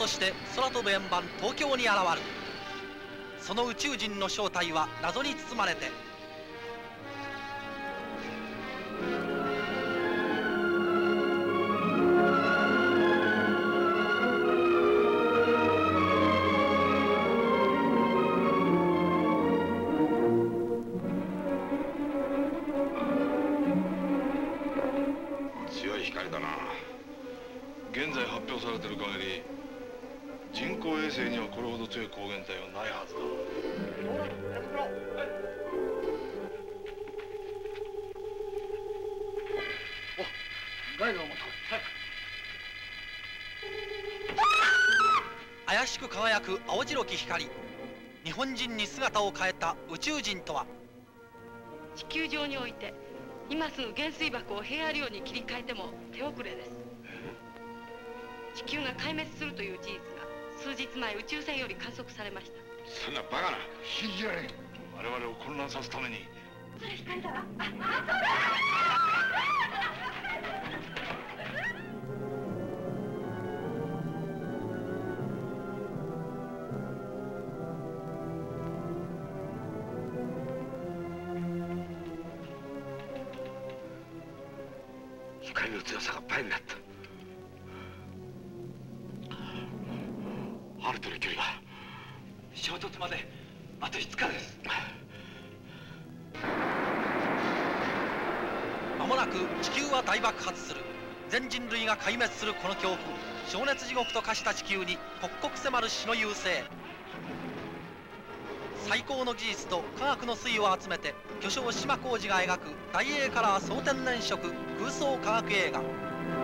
として空飛ぶ円盤東京に現る。その宇宙人の正体は謎に包まれて、 強い光だな。 現在発表されている限り人工衛星にはこれほど強い光源体はないはずだ。 ガイドを持ってこい。 怪しく輝く青白き光。日本人に姿を変えた宇宙人とは。 地球上において今すぐ原水爆を平和量に切り替えても手遅れです。地球が壊滅するという事実が数日前宇宙船より観測されました。 そんなバカな。 信じられん。我々を混乱さすために。 それ光だわ。 光の強さが倍になった。あるとの距離が衝突まであと5日です。まもなく地球は大爆発する。全人類が壊滅するこの恐怖、灼熱地獄と化した地球に刻々迫る死の優勢。最高の技術と科学の粋を集めて巨匠島浩二が描く大英カラー総天然色空想科学映画。